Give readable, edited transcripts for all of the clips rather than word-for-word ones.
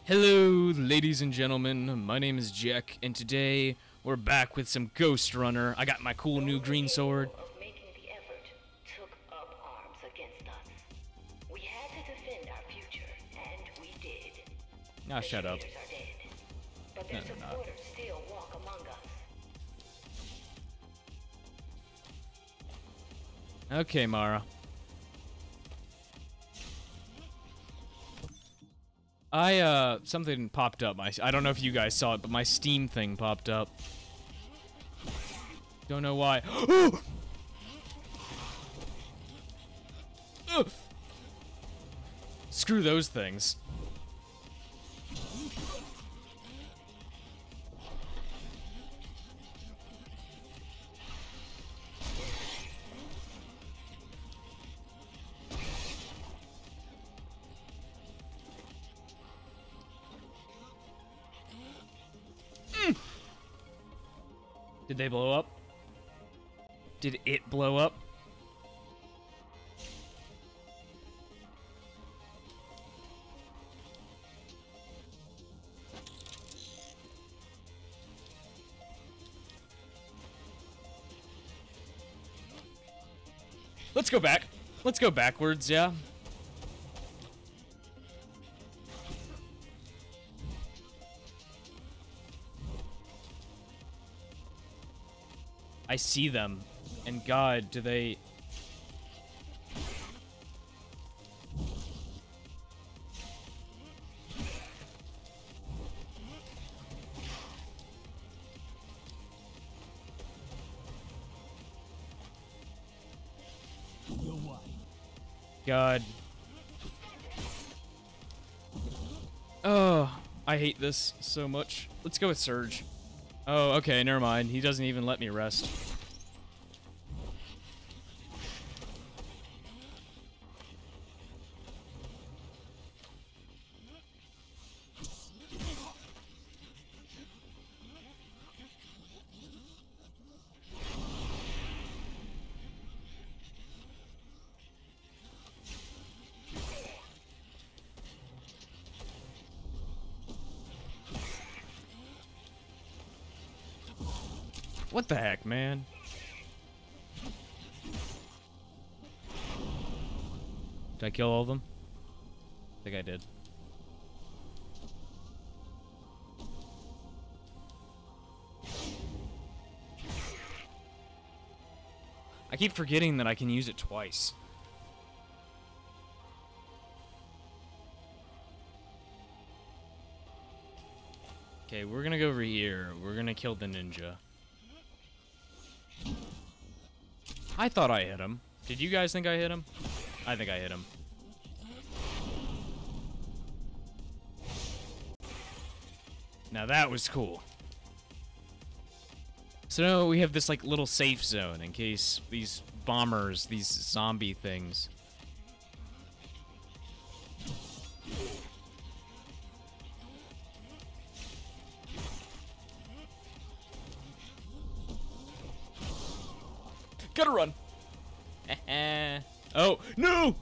Hello, ladies and gentlemen. My name is Jack, and today we're back with some Ghost Runner. I got my cool new green sword. Of making the effort took up arms against us. We had to defend our future, and we did. Now shut up. The traitors are dead, but their No, they're not. supporters still walk among us. Okay, Mara. Something popped up. I don't know if you guys saw it, but my Steam thing popped up. Don't know why. Ugh. Screw those things. Did they blow up? Did it blow up? Let's go back. Let's go backwards, yeah. I see them, and God, do they... God. Oh, I hate this so much. Let's go with Surge. Oh, okay, never mind. He doesn't even let me rest. What the heck, man? Did I kill all of them? I think I did. I keep forgetting that I can use it twice. Okay, we're gonna go over here. We're gonna kill the ninja. I thought I hit him. Did you guys think I hit him? I think I hit him. Now that was cool. So now we have this like little safe zone in case these bombers, these zombie things. Gotta run. Oh, no!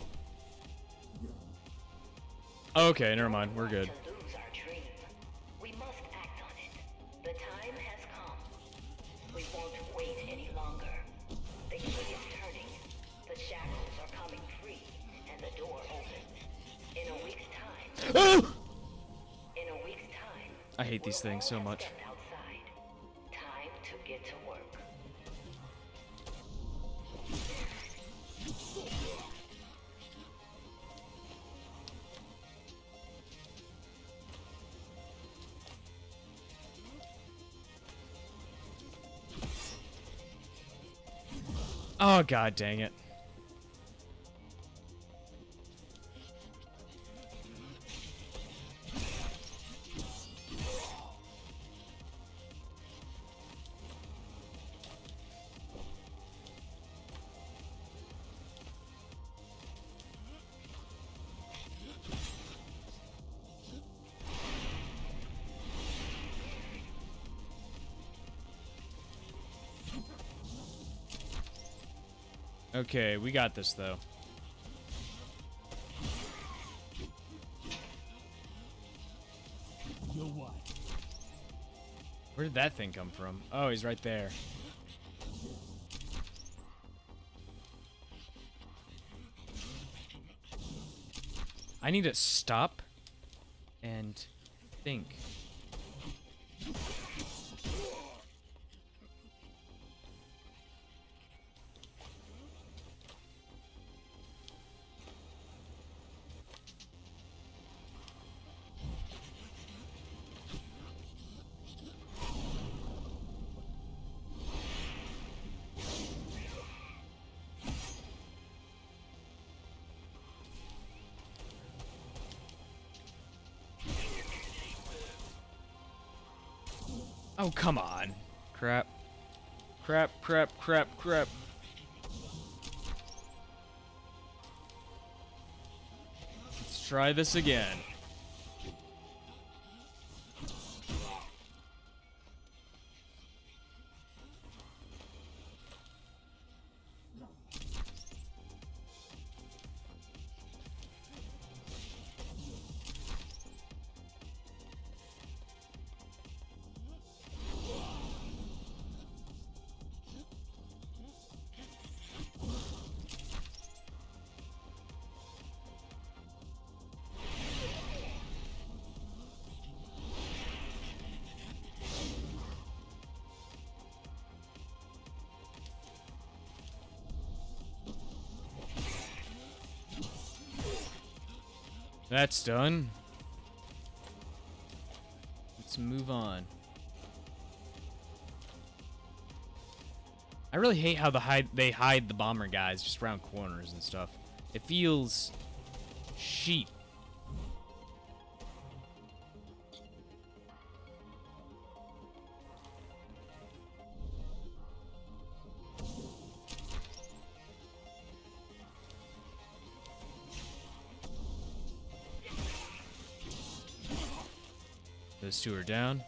Okay, never mind. We're good. To lose our dream. We must act on it. The time has come. We won't wait any longer. The key is turning. The shackles are coming free, and the door opens. In a week's time. Oh! In a week's time. I hate these we'll things all so have much. stepped outside. Time to get to work. Oh, God dang it. Okay, we got this, though. Where did that thing come from? Oh, he's right there. I need to stop and think. Oh, come on. Crap. Crap, crap, crap, crap. Let's try this again. That's done. Let's move on. I really hate how they hide the bomber guys just around corners and stuff. It feels cheap. Those two are down.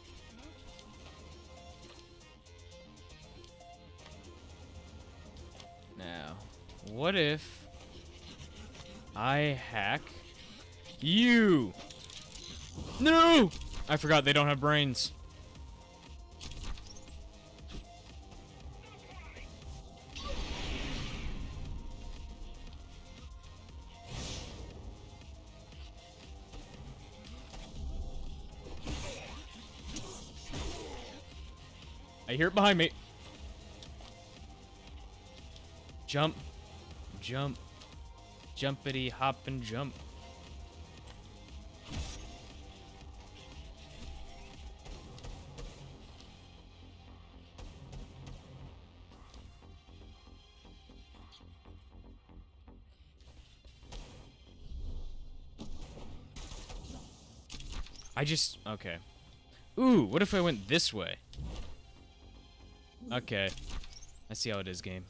Now, what if I hack you? No! I forgot they don't have brains. I hear it behind me. Jump. Jump. Jumpity hop and jump. Okay. Ooh, what if I went this way? Okay. I see how it is, game.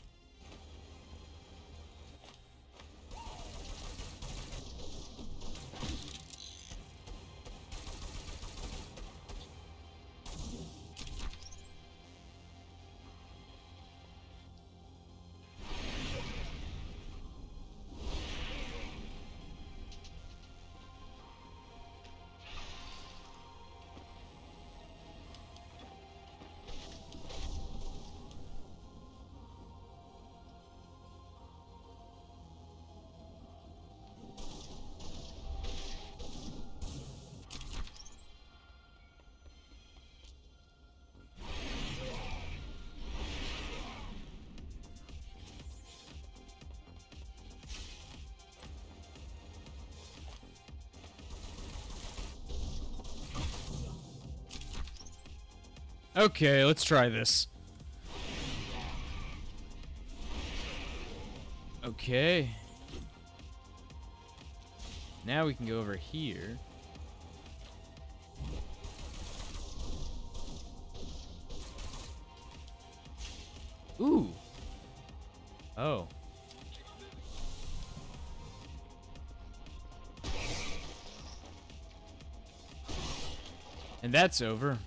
Okay, let's try this. Okay. Now we can go over here. Ooh. Oh. And that's over.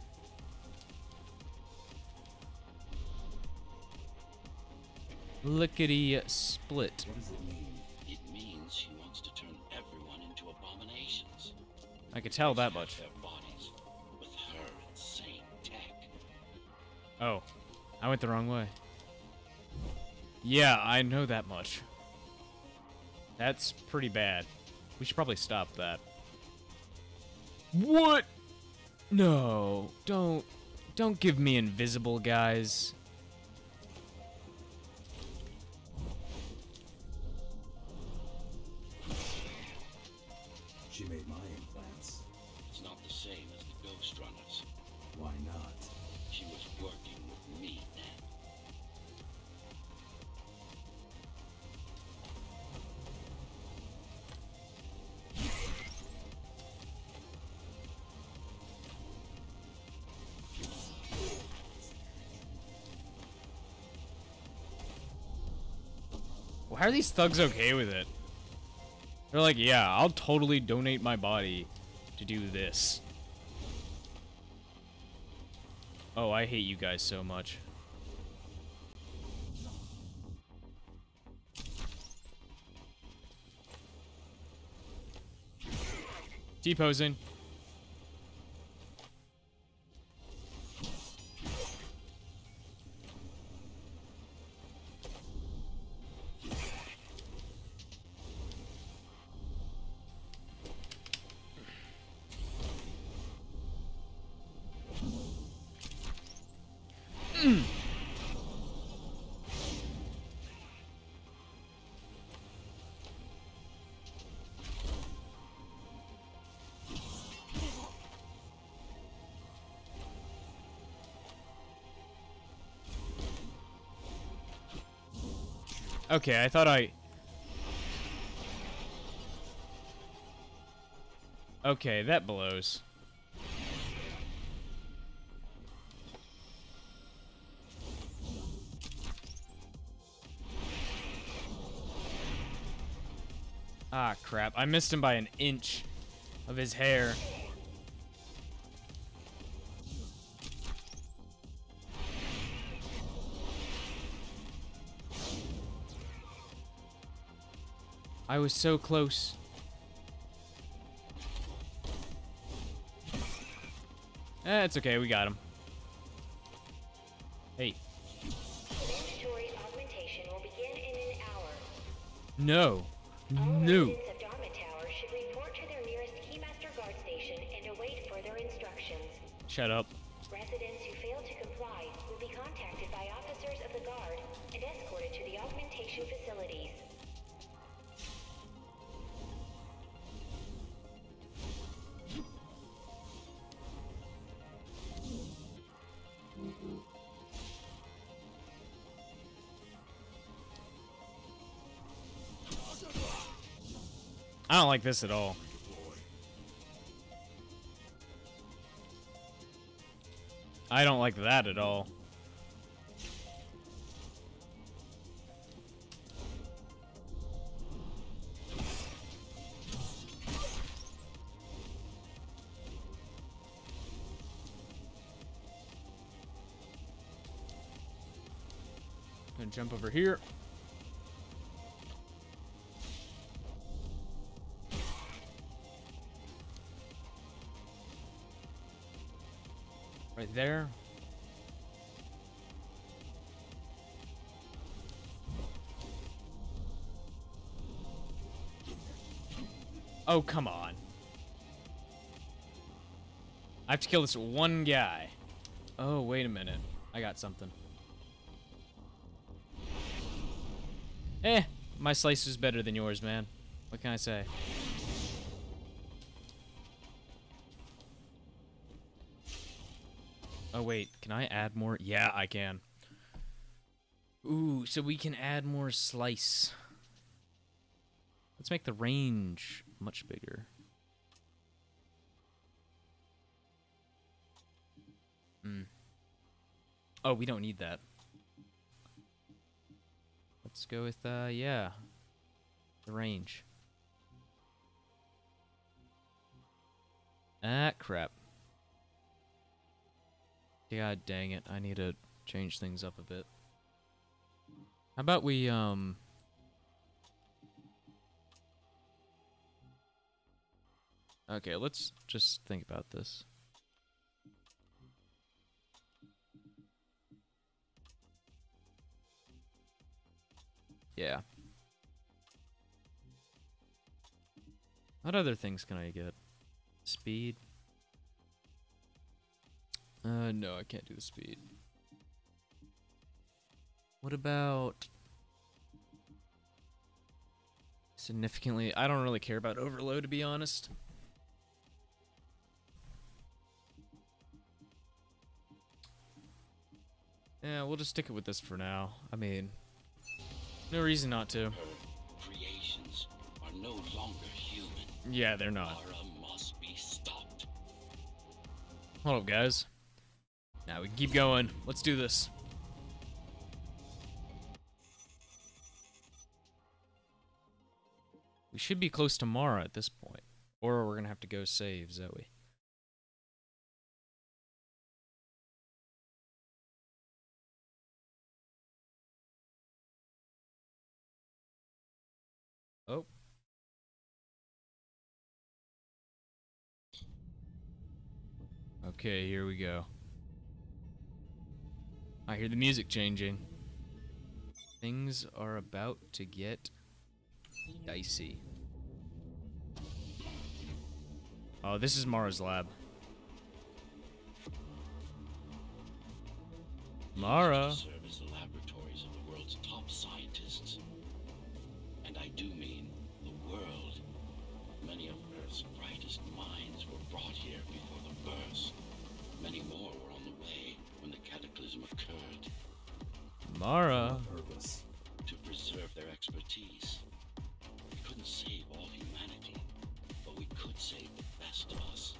Lickety split. What does it mean? It means she wants to turn everyone into abominations. I could tell that much. Their bodies with her insane tech. Oh, I went the wrong way. Yeah, I know that much. That's pretty bad. We should probably stop that. What? No, don't give me invisible, guys. She made my implants. It's not the same as the Ghost Runners. Why not? She was working with me then. Why are these thugs okay with it? They're like, yeah, I'll totally donate my body to do this. Oh, I hate you guys so much. T-posing. Okay, I thought I... Okay, that blows. Ah, crap. I missed him by an inch of his hair. I was so close. It's okay, we got him. Hey. Mandatory augmentation will begin in an hour. No. All No. residents of Dharma Tower should report to their nearest Keymaster guard station and await further instructions. Shut up. Residents who fail to comply will be contacted by officers of the guard and escorted to the augmentation facilities. I don't like this at all. I don't like that at all. Gonna jump over here. Right there. Oh, come on. I have to kill this one guy. Oh, wait a minute. I got something. My slice is better than yours, man. What can I say? Oh, wait. Can I add more? Yeah, I can. Ooh, so we can add more slice. Let's make the range much bigger. Oh, we don't need that. Let's go with, yeah. The range. Ah, crap. God dang it. I need to change things up a bit. How about we, Okay, let's just think about this. Yeah. What other things can I get? Speed? No, I can't do the speed. What about... significantly... I don't really care about overload, to be honest. Yeah, we'll just stick it with this for now. I mean, no reason not to. Her creations are no longer human. Yeah, they're not. Mara must be stopped. Hold up, guys. Now we can keep going. Let's do this. We should be close to Mara at this point. Or we're gonna have to go save Zoe. Oh. Okay, here we go. I hear the music changing. Things are about to get dicey. Oh, this is Mara's lab. Mara. Serve as the laboratories of the world's top scientists. And I do mean the world. Many of Earth's brightest minds were brought here before the burst. Many more were on the way when the cataclysm occurred. Mara. Purpose. To preserve their expertise. We couldn't save all humanity, but we could save the best of us.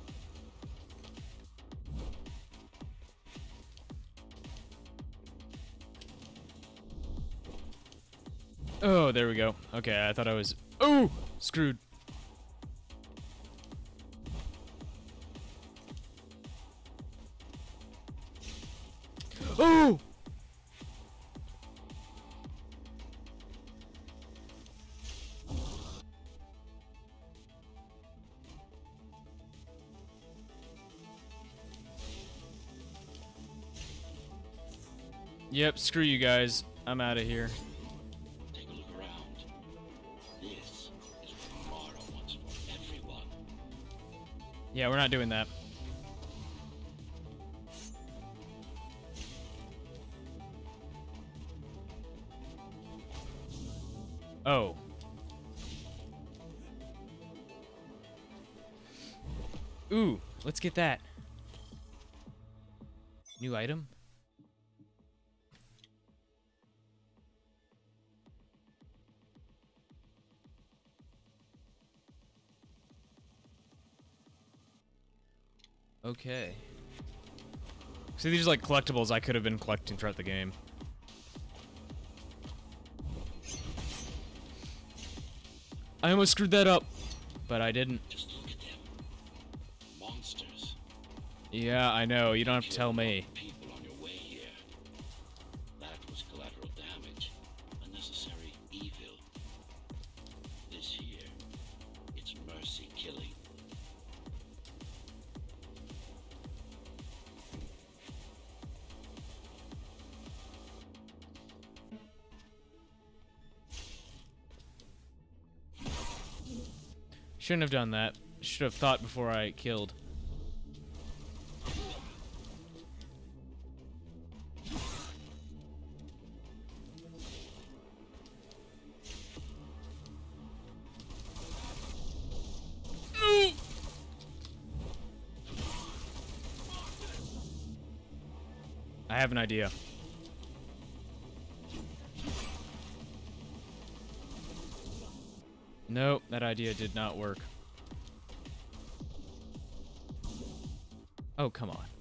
Oh, there we go. Okay, I thought I was... Oh! Screwed. Oh! Yep, screw you guys. I'm out of here. Take a look around. This is what Mara wants for everyone. Yeah, we're not doing that. Oh. Ooh, let's get that. New item? Okay. So these are like collectibles I could have been collecting throughout the game. I almost screwed that up, but I didn't. Just look at them. Monsters. Yeah, I know. You don't have to tell me. People on your way here. That was collateral damage. Unnecessary evil. This here, it's mercy killing. Shouldn't have done that. Should have thought before I killed. I have an idea. Nope, that idea did not work. Oh, come on.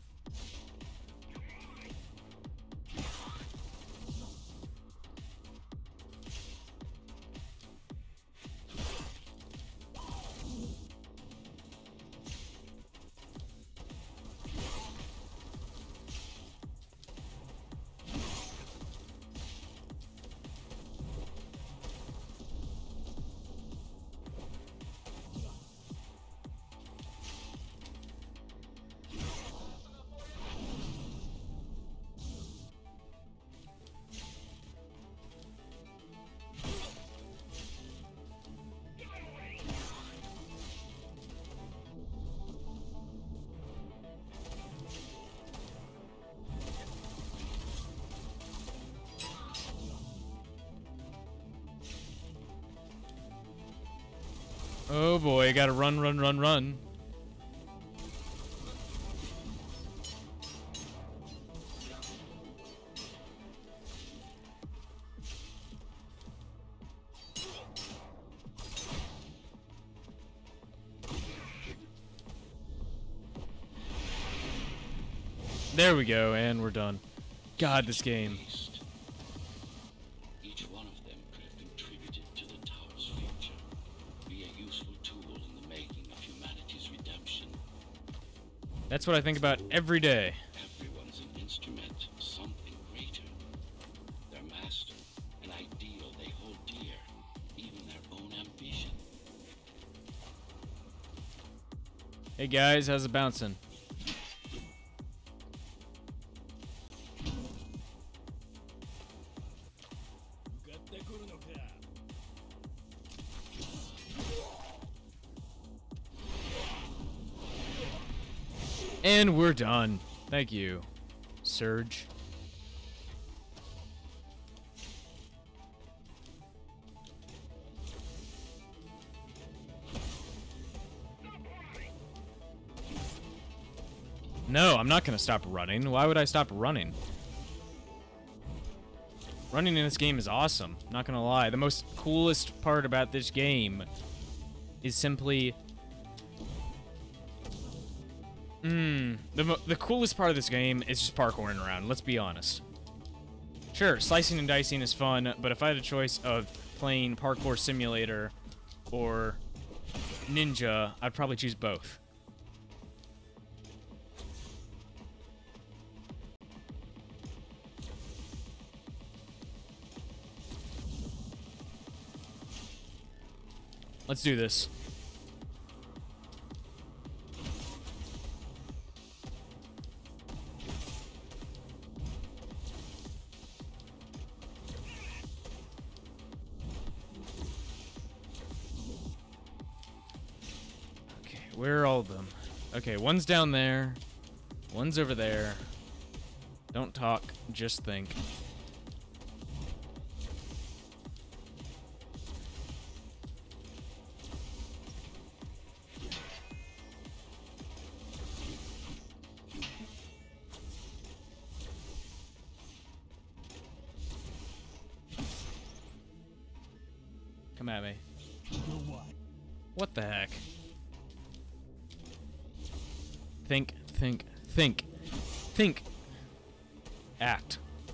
Oh boy, gotta run, run, run, run. There we go, and we're done. God, this game. Beast. Each one of them could have contributed to the tower's future, be a useful tool in the making of humanity's redemption. That's what I think about every day. Everyone's an instrument of something greater. Their master, an ideal they hold dear, even their own ambition. Hey guys, how's it bouncing? And we're done. Thank you, Surge. No, I'm not gonna stop running. Why would I stop running? Running in this game is awesome. Not gonna lie. The most coolest part about this game is simply... The coolest part of this game is just parkouring around, let's be honest. Sure, slicing and dicing is fun, but if I had a choice of playing Parkour Simulator or Ninja, I'd probably choose both. Let's do this. Where are all of them? Okay, one's down there. One's over there. Don't talk, just think. Come at me. What the heck? Think, think, think. Think. Act.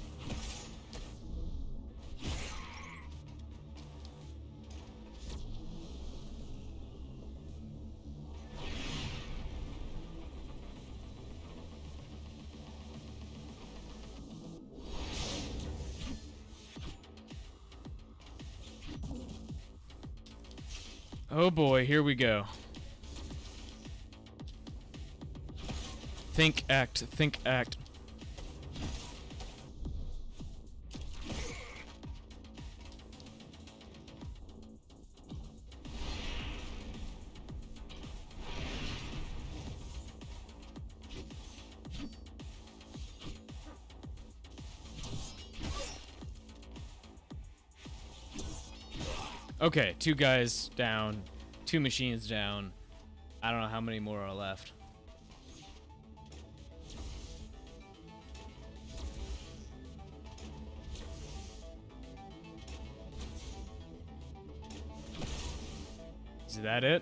Oh boy, here we go. Think, act, think, act. Okay, 2 guys down, 2 machines down. I don't know how many more are left. Is that it?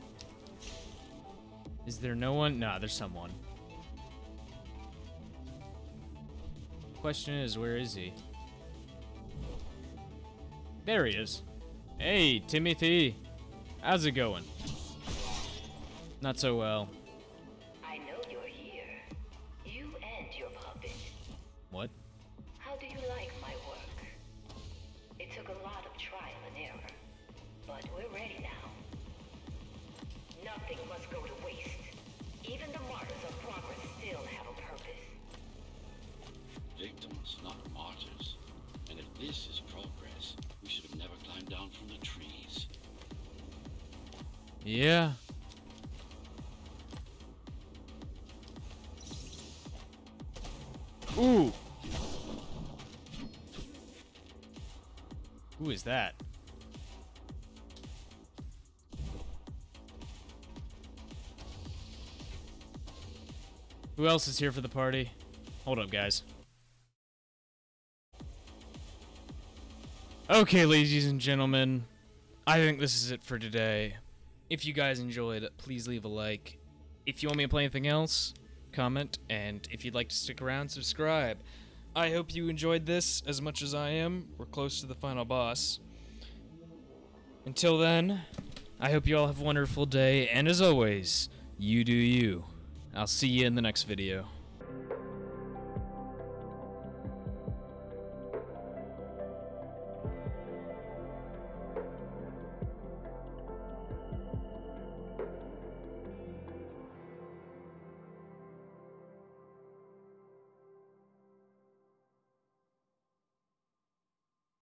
Is there no one? Nah, there's someone. Question is, where is he? There he is. Hey, Timothy. How's it going? Not so well. I know you're here. You and your puppet. What? How do you like my work? It took a lot of trial and error, but we're ready now. Nothing must go to waste. Even the martyrs of progress still have a purpose. Victims, not martyrs. And if this is progress, we should have never climbed down from the trees. Yeah. Ooh. Who is that? Who else is here for the party? Hold up, guys. Okay, ladies and gentlemen, I think this is it for today. If you guys enjoyed, please leave a like. If you want me to play anything else, comment, and if you'd like to stick around, subscribe. I hope you enjoyed this as much as I am. We're close to the final boss. Until then, I hope you all have a wonderful day, and as always, you do you. I'll see you in the next video.